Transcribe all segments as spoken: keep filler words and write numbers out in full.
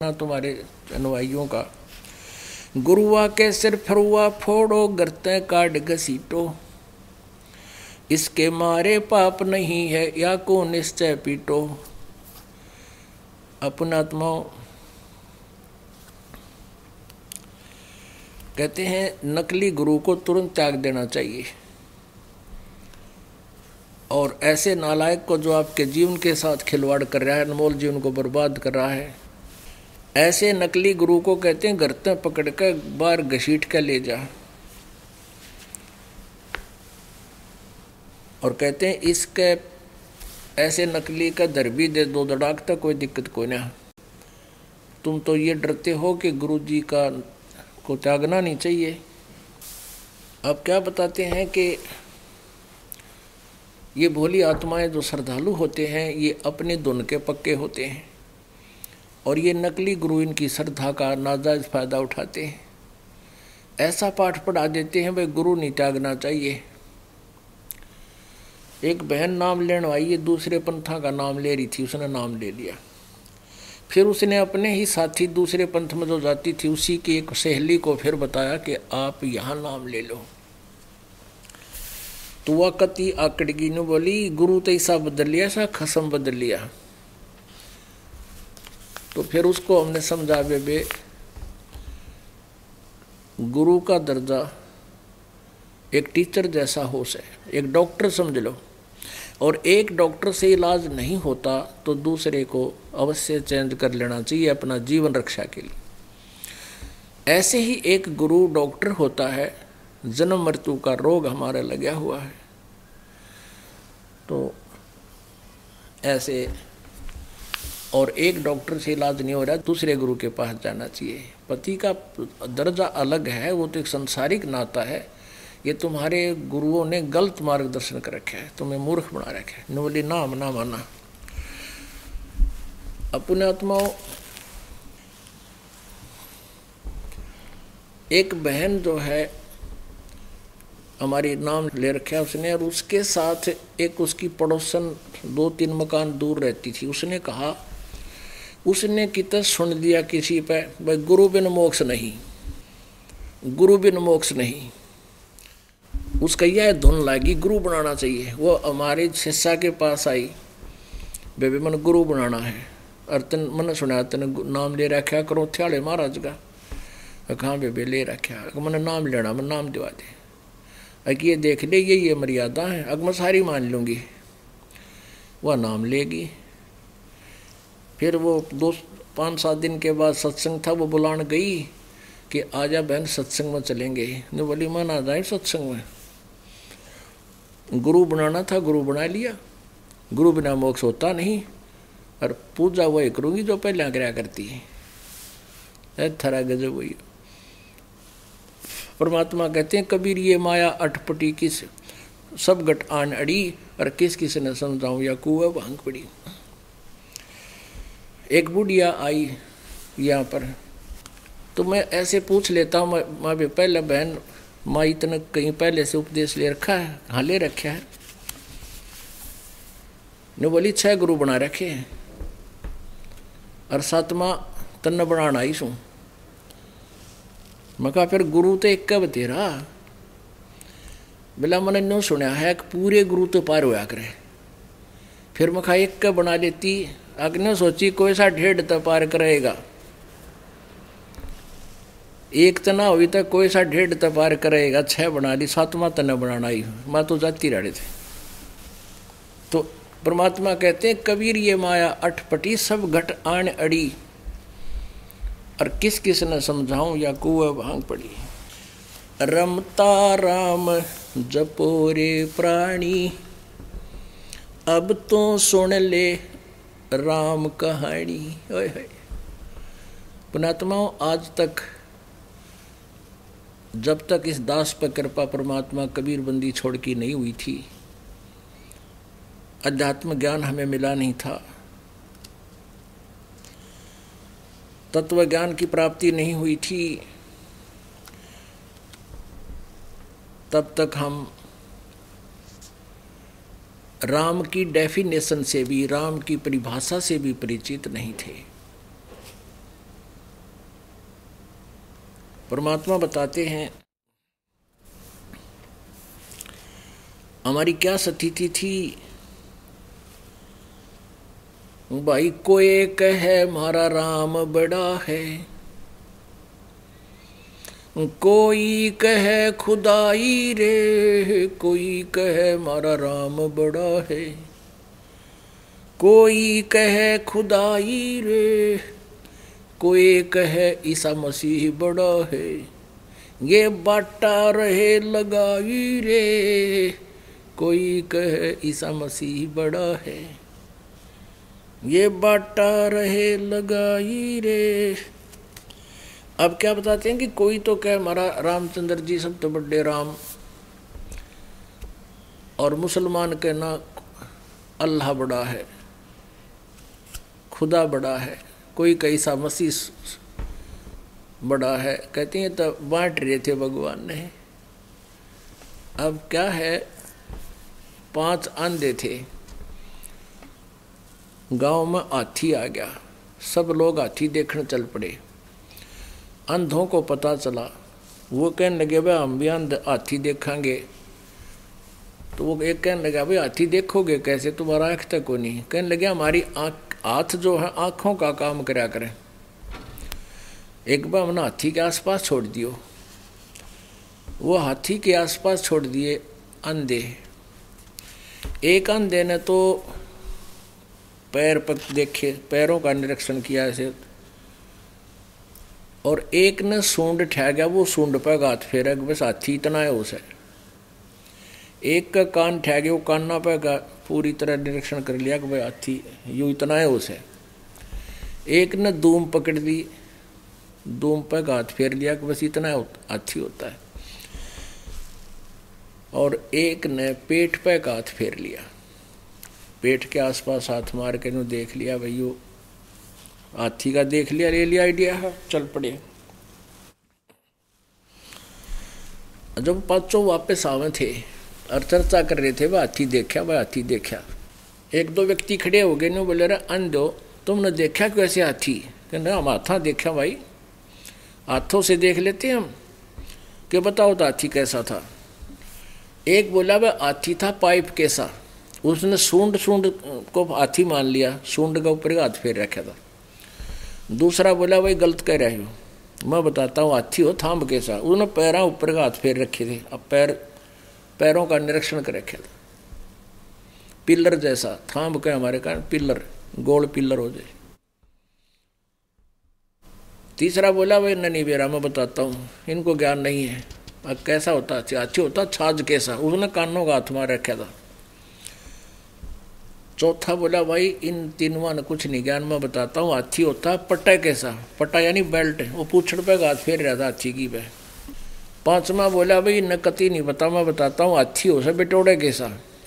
तुम्हारे अनुयायियों का। गुरुआ के सिर फरुआ फोड़ो, गर्ते काट घसीटो, इसके मारे पाप नहीं है या को निश्चय पीटो। अपनात्माओं कहते हैं नकली गुरु को तुरंत त्याग देना चाहिए, और ऐसे नालायक को जो आपके जीवन के साथ खिलवाड़ कर रहा है, अनमोल जीवन को बर्बाद कर रहा है, ऐसे नकली गुरु को कहते हैं गर्ते पकड़ कर बाहर घसीट कर ले जा। और कहते हैं इसके ऐसे नकली का दर भी दे दो दड़ाक तक कोई दिक्कत कोई ना। तुम तो ये डरते हो कि गुरु जी का को त्यागना नहीं चाहिए। अब क्या बताते हैं कि ये भोली आत्माएं जो श्रद्धालु होते हैं ये अपने धुन के पक्के होते हैं, और ये नकली गुरु इनकी श्रद्धा का नाजायज फायदा उठाते हैं। ऐसा पाठ पढ़ा देते हैं भाई गुरु नहीं त्यागना चाहिए। एक बहन नाम लेने आई, ये दूसरे पंथा का नाम ले रही थी, उसने नाम ले लिया। फिर उसने अपने ही साथी दूसरे पंथ में जो जाती थी उसी की एक सहेली को फिर बताया कि आप यहाँ नाम ले लो। तो वह कति आकड़गी ने बोली गुरु तो ऐसा बदल लिया, ऐसा खसम बदल लिया। तो फिर उसको हमने समझा बेबे गुरु का दर्जा एक टीचर जैसा हो से, एक डॉक्टर समझ लो, और एक डॉक्टर से इलाज नहीं होता तो दूसरे को अवश्य चेंज कर लेना चाहिए अपना जीवन रक्षा के लिए। ऐसे ही एक गुरु डॉक्टर होता है, जन्म मृत्यु का रोग हमारा लगा हुआ है, तो ऐसे और एक डॉक्टर से इलाज नहीं हो रहा दूसरे गुरु के पास जाना चाहिए। पति का दर्जा अलग है, वो तो एक संसारिक नाता है। ये तुम्हारे गुरुओं ने गलत मार्गदर्शन कर रखा है, तुम्हें मूर्ख बना रखा है। न बोली नाम ना माना। अपने आत्माओं एक बहन जो है हमारी नाम ले रखा है उसने, और उसके साथ एक उसकी पड़ोसन दो तीन मकान दूर रहती थी। उसने कहा, उसने कितना सुन दिया किसी पे भाई गुरु बिन मोक्ष नहीं, गुरु बिन मोक्ष नहीं। उसका यह धुन लगी गुरु बनाना चाहिए। वो हमारे शिष्या के पास आई, बेबे मन गुरु बनाना है, और तन मन सुना तेन नाम ले रखा करो थ्याड़े महाराज का। कहाँ बेबे ले रखा, मैंने नाम लेना, मैं नाम दिवा दे। अगर ये देख ले ये ये मर्यादा है, अगर मैं सारी मान लूँगी। वह नाम लेगी। फिर वो दो पाँच सात दिन के बाद सत्संग था, वो बुलाने गई कि आजा बहन सत्संग में चलेंगे। ने बोली मैं ना जाए सत्संग में, गुरु बनाना था गुरु बना लिया। गुरु बिना मोक्ष होता नहीं, और पूजा वही करूँगी जो पहले कराया करती है। थरा गजब हुई। परमात्मा कहते हैं कबीर ये माया अटपटी किस सब गट आन अड़ी, और किस किस ने समझाऊं या कुआ भांग पड़ी। एक बुढ़िया आई यहाँ पर, तो मैं ऐसे पूछ लेता हूँ, माँ भी पहले बहन माँ इतना कहीं पहले से उपदेश ले रखा है? हाँ ले रखा है। ने बोली छह गुरु बना रखे हैं, और सातवां तन बनाना आई सू। मैं कहा फिर गुरु तो एक कब तेरा? बोला मैंने नो सुना है कि पूरे गुरु तो पार होया करे। फिर मैं कहा एक का बना लेती, अग्नि सोची कोई सा डेढ़ तक पार करेगा, एक तना हुई तक कोई सा डेढ़ तक पार करेगा। छह बना ली, सातवां तना बनाना ही मैं तो जाती रहे थे। तो परमात्मा कहते हैं कबीर ये माया अटपटी सब घट आन अड़ी, और किस किस ने समझाऊं या कुएं भांग पड़ी। रमता राम जपोरे प्राणी, अब तो सुन ले राम कहानी। ओए होए पुणात्माओं, आज तक जब तक इस दास पर कृपा परमात्मा कबीर बंदी छोड़ की नहीं हुई थी, अध्यात्म ज्ञान हमें मिला नहीं था, तत्व ज्ञान की प्राप्ति नहीं हुई थी, तब तक हम राम की डेफिनेशन से भी, राम की परिभाषा से भी परिचित नहीं थे। परमात्मा बताते हैं हमारी क्या स्थिति थी भाई। कोई कहे हमारा राम बड़ा है, कोई कहे खुदाई रे, कोई कहे हमारा राम बड़ा है, कोई कहे खुदाई रे, कोई कहे ईसा मसीह बड़ा है। ये बाटा रहे लगाई रे, कोई कहे ईसा मसीह बड़ा है, ये बाटा रहे लगाई रे। अब क्या बताते हैं कि कोई तो कहे हमारा रामचंद्र जी सब तो बड़े राम, और मुसलमान कहना अल्लाह बड़ा है, खुदा बड़ा है, कोई कैसा मसीह बड़ा है। कहते हैं तो बांट रहे थे भगवान ने। अब क्या है, पांच अंधे थे, गांव में हाथी आ गया, सब लोग हाथी देखने चल पड़े। अंधों को पता चला, वो कहने लगे भाई हम भी अंध हाथी देखेंगे। तो वो एक कहने लगा भाई हाथी देखोगे कैसे, तुम्हारा आँख तक को नहीं। कहने लगे हमारी आँख हाथ जो है आँखों का काम कराया करें। एक बार हमने हाथी के आसपास छोड़ दियो, वो हाथी के आसपास छोड़ दिए अंधे। एक अंधे ने तो पैर पर देखे, पैरों का निरीक्षण किया ऐसे, और एक ने सूंड ठह गया, वो सूंड पर हाथ फेरा कि बस हाथी इतना है उसे। एक का कान ठह गया, वो काना पर पूरी तरह निरीक्षण कर लिया कि भाई हाथी यूँ इतना है उसे। एक ने धूम पकड़ दी, धूम पर हाथ फेर लिया कि बस इतना हाथी होता है। और एक ने पेट पर हाथ फेर लिया, पेट के आसपास हाथ मार के नु देख लिया भाई यो हाथी का देख लिया, ले लिया आइडिया है, चल पड़े। जब पांचों वापस आवे थे और चर्चा कर रहे थे वह हाथी देखा, वह हाथी देखा। एक दो व्यक्ति खड़े हो गए ने बोले रहे अंधो तुमने देखा कैसे हाथी? कहने हम हाथा देखा भाई, हाथों से देख लेते हम, कि बताओ तो हाथी कैसा था। एक बोला वह हाथी था पाइप कैसा, उसने सूंड सूंड को हाथी मान लिया, सूंड का ऊपर हाथ फेर रखा था। दूसरा बोला भाई गलत कह रहे हो, मैं बताता हूँ हाथी हो थांब कैसा, उसने पैरों ऊपर का हाथ फेर रखे थे। अब पैर पैरों का निरीक्षण कर रखे था, पिलर जैसा थांब के हमारे कारण पिलर गोल पिलर हो जाए। तीसरा बोला भाई नहीं बेरा मैं बताता हूँ, इनको ज्ञान नहीं है। अब कैसा होता हाथी? हाथी होता छाछ कैसा, उसने कानों का हाथ मार रखा था। चौथा बोला भाई इन तीनों ने कुछ नहीं ज्ञान, मैं बताता हूँ हाथी होता पट्टा कैसा, पट्टा यानी बेल्ट, वो पूछड़ पे हाथ फेर रहा था हाथी की पे। पांचवा बोला भाई न कति नहीं बता, मैं बताता हूँ हाथी हो सा बटोड़ा कैसा।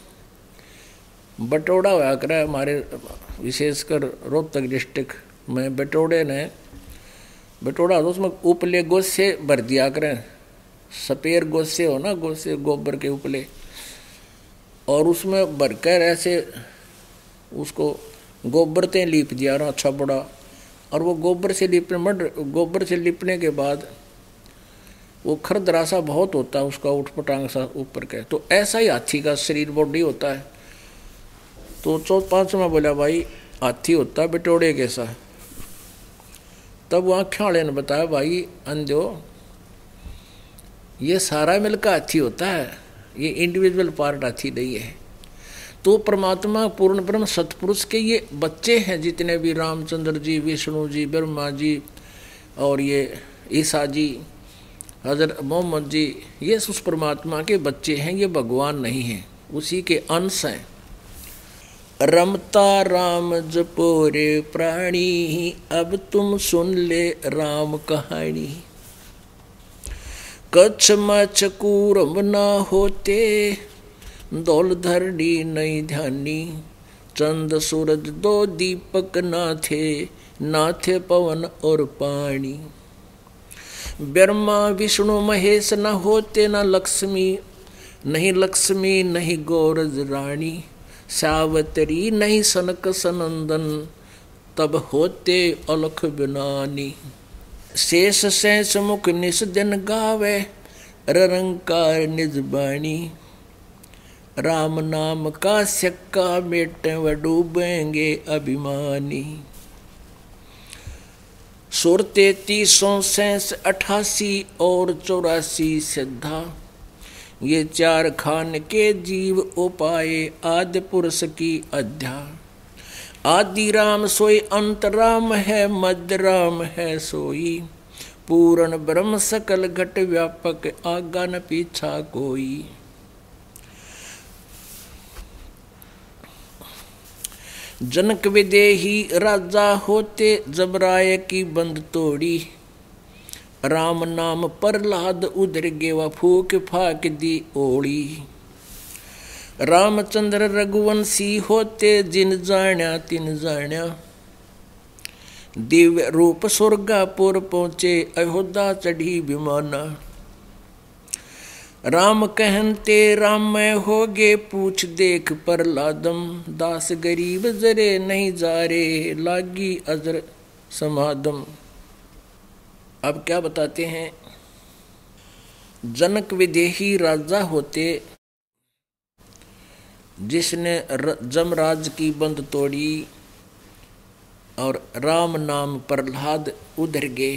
बटोड़ा हुआ कर हमारे विशेषकर रोहतक डिस्ट्रिक्ट में बटोड़े ने, बटोड़ा तो उसमें उपले गोसे भर दिया करें, सपेर गोसे हो ना, गोसे गोबर के उपले, और उसमें भरकर ऐसे उसको गोबर से लीप दिया ना अच्छा बड़ा। और वो गोबर से लिपने मड गोबर से लिपने के बाद वो खरदरा सा बहुत होता है उसका, उठ पटांग सा ऊपर का। तो ऐसा ही हाथी का शरीर बॉडी होता है। तो चौ पांचवा बोला भाई हाथी होता है बटोड़े कैसा। तब वहाँ ख्याले ने बताया भाई अंधो ये सारा मिलकर हाथी होता है, ये इंडिविजुअल पार्ट हाथी नहीं है। तो परमात्मा पूर्ण ब्रह्म सतपुरुष के ये बच्चे हैं, जितने भी रामचंद्र जी, विष्णु जी, ब्रह्मा जी और ये ईसा जी, हजरत मोहम्मद जी, ये उस परमात्मा के बच्चे हैं, ये भगवान नहीं हैं, उसी के अंश हैं। रमता राम जपोरे प्राणी, अब तुम सुन ले राम कहानी। कच्छ मच्छ कूरम ना होते, दौल धरनी नहीं ध्यानी। चंद सूरज दो दीपक ना थे, ना थे पवन और पानी। ब्रह्मा विष्णु महेश न होते, न लक्ष्मी नहीं लक्ष्मी नहीं गौरज रानी। सावतरी नहीं सनक सनंदन, तब होते अलख बिनानी। शेष सैंस मुख निस दिन गावे ररंकार निज बाणी। राम नाम का सिक्का मेटे व डूबेंगे अभिमानी। सुर तैतीसों सैंस अठासी और चौरासी सिद्धा। ये चार खान के जीव उपाय आदि पुरुष की अध्या। आदि राम सोई अंत राम है मध्य राम है सोई। पूर्ण ब्रह्म सकल घट व्यापक आगा न पीछा कोई। जनक विदेही राजा होते जब राय की बंद तोड़ी। राम नाम प्रहलाद उधर गेवा फूक फाक दी ओड़ी। रामचंद्र रघुवंशी होते जिन जाण्या तिन जाण्या। दिव्य रूप स्वर्गापुर पहुँचे अयोध्या चढ़ी विमाना। राम कहनते राम मैं होगे पूछ देख प्रहलादम। दास गरीब जरे नहीं जा रे लागी अजर समादम। अब क्या बताते हैं, जनक विदेही राजा होते जिसने जमराज की बंद तोड़ी और राम नाम प्रहलाद उधर गए।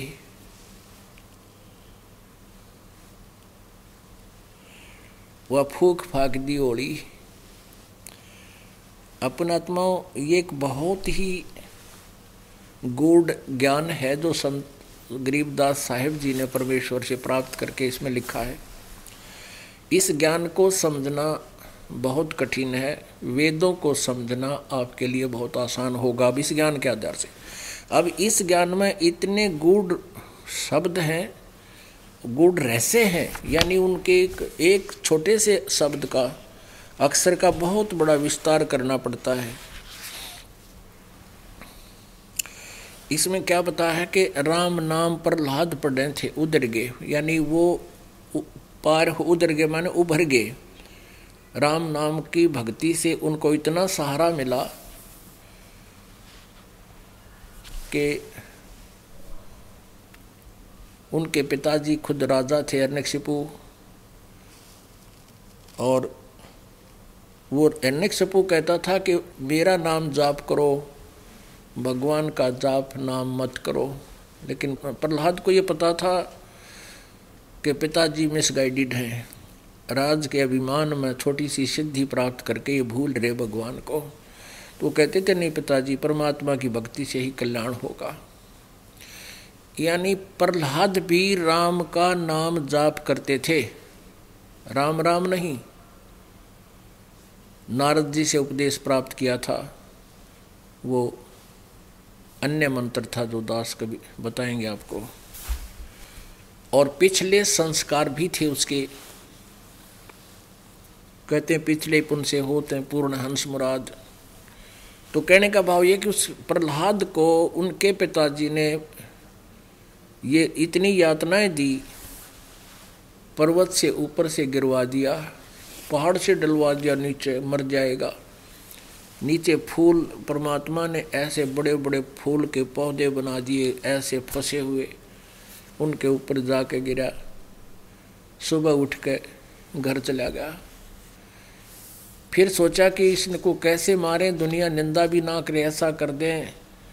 वह फूक फाक दी ओड़ी। अपनात्माओं, ये एक बहुत ही गूढ़ ज्ञान है जो संत गरीबदास साहिब जी ने परमेश्वर से प्राप्त करके इसमें लिखा है। इस ज्ञान को समझना बहुत कठिन है, वेदों को समझना आपके लिए बहुत आसान होगा अब इस ज्ञान के आधार से। अब इस ज्ञान में इतने गूढ़ शब्द हैं, गूढ़ रहस्य हैं, यानी उनके एक, एक छोटे से शब्द का अक्षर का बहुत बड़ा विस्तार करना पड़ता है। इसमें क्या बता है कि राम नाम प्रहलाद पढ़े थे उधर गए, यानी वो पार उधर गए माने उभर गए। राम नाम की भक्ति से उनको इतना सहारा मिला कि उनके पिताजी खुद राजा थे हिरण्यकशिपु, और वो हिरण्यकशिपु कहता था कि मेरा नाम जाप करो, भगवान का जाप नाम मत करो। लेकिन प्रहलाद को ये पता था कि पिताजी मिसगाइडेड हैं, राज के अभिमान में छोटी सी सिद्धि प्राप्त करके ये भूल रहे भगवान को। तो कहते थे नहीं पिताजी, परमात्मा की भक्ति से ही कल्याण होगा। यानी प्रहलाद भी राम का नाम जाप करते थे, राम राम नहीं। नारद जी से उपदेश प्राप्त किया था, वो अन्य मंत्र था जो दास कभी बताएंगे आपको। और पिछले संस्कार भी थे उसके, कहते हैं पिछले पुण्य से होते हैं पूर्ण हंस मुराद। तो कहने का भाव ये कि उस प्रहलाद को उनके पिताजी ने ये इतनी यातनाएं दी, पर्वत से ऊपर से गिरवा दिया, पहाड़ से डलवा दिया, नीचे मर जाएगा। नीचे फूल परमात्मा ने ऐसे बड़े बड़े फूल के पौधे बना दिए, ऐसे फंसे हुए, उनके ऊपर जाके गिरा। सुबह उठ के घर चला गया। फिर सोचा कि इसको कैसे मारें, दुनिया निंदा भी ना करे, ऐसा कर दें।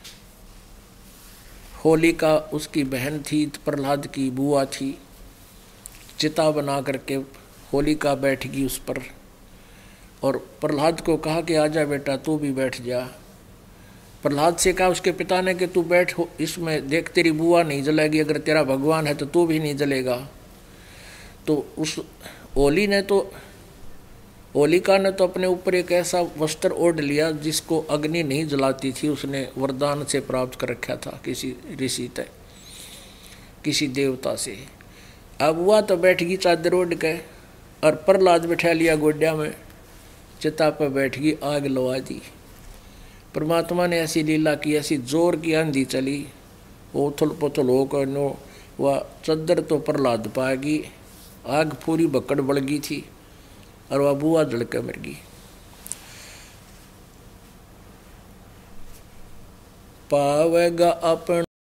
होलिका उसकी बहन थी, प्रहलाद की बुआ थी, चिता बना करके होलिका बैठ गई उस पर, और प्रहलाद को कहा कि आजा बेटा तू भी बैठ जा। प्रहलाद से कहा उसके पिता ने कि तू बैठ इसमें, देख तेरी बुआ नहीं जलेगी, अगर तेरा भगवान है तो तू भी नहीं जलेगा। तो उस होली ने तो होलिका ने तो अपने ऊपर एक ऐसा वस्त्र ओढ़ लिया जिसको अग्नि नहीं जलाती थी, उसने वरदान से प्राप्त कर रखा था किसी ऋषि तय, किसी देवता से। अब हुआ तो बैठ गई चादर ओढ़ के, और प्रहलाद बैठा लिया गोड्या में, चिता पर बैठ गई, आग लगा दी। परमात्मा ने ऐसी लीला की, ऐसी जोर की आंधी चली, वो उथल पुथल होकर नो वह चादर तो प्रहलाद पाएगी, आग पूरी बकड़ बढ़ गई थी, और वह बुआ जल के मर गई। पावेगा अपन